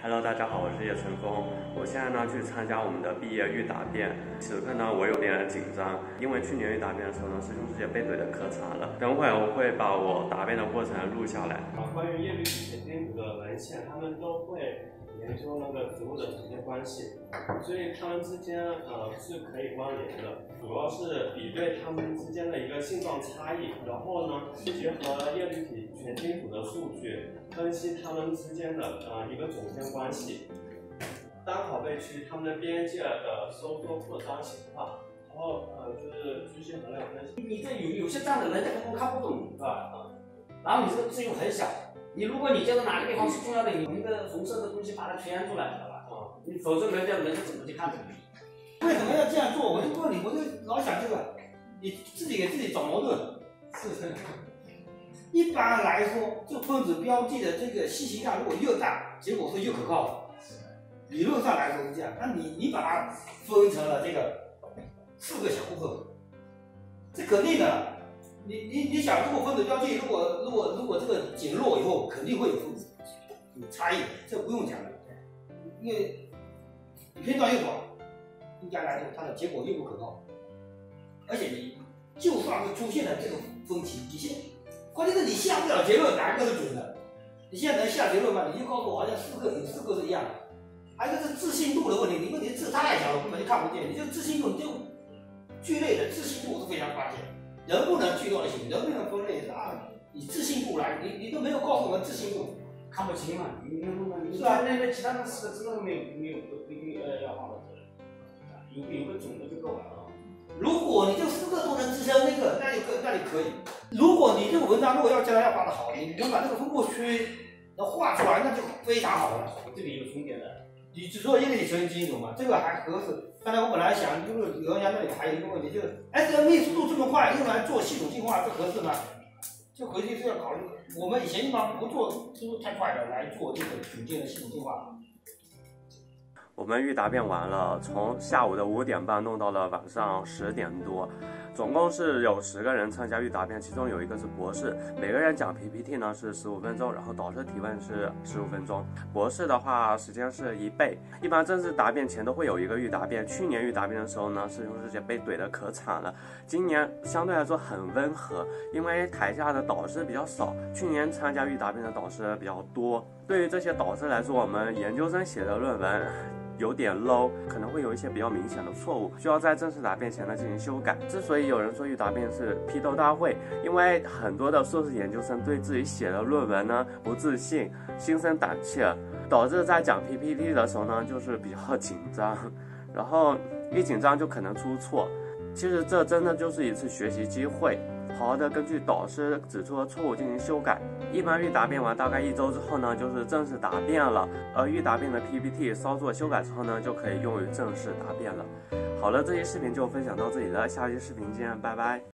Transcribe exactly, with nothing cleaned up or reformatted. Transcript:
Hello， 大家好，我是叶晨风。我现在呢去参加我们的毕业预答辩，此刻呢我有点紧张，因为去年预答辩的时候呢，师兄师姐被怼的可惨了。等会我会把我答辩的过程录下来。 关于业率体前天组的文献，他们都会研究那个植物的直接关系，所以它们之间呃是可以关联的，主要是比对它们之间的一个性状差异，然后呢结合叶绿体全基组的数据，分析它们之间的呃一个总线关系，单拷贝区它们的边界的收缩扩张情况，然后呃就是居心衡量分析。 你这有有些这样的人根本看不懂，是吧？然后你这个字又很小。你如果你觉得哪个地方是重要的，你用一个红色的东西把它圈出来，知道吧？啊，你否则人家人家怎么去看这个？ 为什么要这样做？我就问你，我就老想这个，你自己给自己找矛盾。是不是？一般来说，这分子标记的这个信息量如果越大，结果是越可靠的。理论上来说是这样。那你你把它分成了这个四个小部分，这肯定的。你你你想，如果分子标记如果如果如果这个减弱以后，肯定会有分子有差异，这不用讲的，因为片段越短，应该来说它的结果越不可靠。而且你就算是出现了这种分歧，你现关键是你下不了结论，哪一个是准的？你现在能下结论吗？你就告诉我，好像四个有四个是一样的。还有一个是自信度的问题，你问题字太小了，根本就看不见。你就自信度，你就聚类的自信度是非常关键。能不能聚到一起，能不能分类是按以自信度来，你你都没有告诉我们自信度， 看不清嘛？你你你是吧？ 那那其他的四个字都没有没有不一定呃要放到这里，有有个总的就够了啊。 如果你这四个都能支撑那个，那就可那就可以。如果你这个文章如果要将来要画得好，你能把这个分布区能画出来，那就非常好了。 这里有重叠的。 你只说因为你全基因组嘛，这个还合适。刚才我本来想，就是有人家那里还有一个问题，就是 S M E 速度这么快，用来做系统进化，这合适吗？这回去是要考虑。我们以前一般不做速度太快的来做这个组件的系统进化。 我们预答辩完了，从下午的五点半弄到了晚上十点多，总共是有十个人参加预答辩，其中有一个是博士，每个人讲 P P T 呢是十五分钟，然后导师提问是十五分钟。博士的话时间是一倍。一般正式答辩前都会有一个预答辩，去年预答辩的时候呢，师兄师姐被怼得可惨了。今年相对来说很温和，因为台下的导师比较少，去年参加预答辩的导师比较多。对于这些导师来说，我们研究生写的论文有点 low， 可能会有一些比较明显的错误，需要在正式答辩前呢进行修改。之所以有人说预答辩是批斗大会，因为很多的硕士研究生对自己写的论文呢不自信，心生胆怯，导致在讲 P P T 的时候呢就是比较紧张，然后一紧张就可能出错。其实这真的就是一次学习机会，好好的根据导师指出的错误进行修改。一般预答辩完大概一周之后呢，就是正式答辩了。而预答辩的 P P T 稍作修改之后呢，就可以用于正式答辩了。好了，这期视频就分享到这里了，下期视频见，拜拜。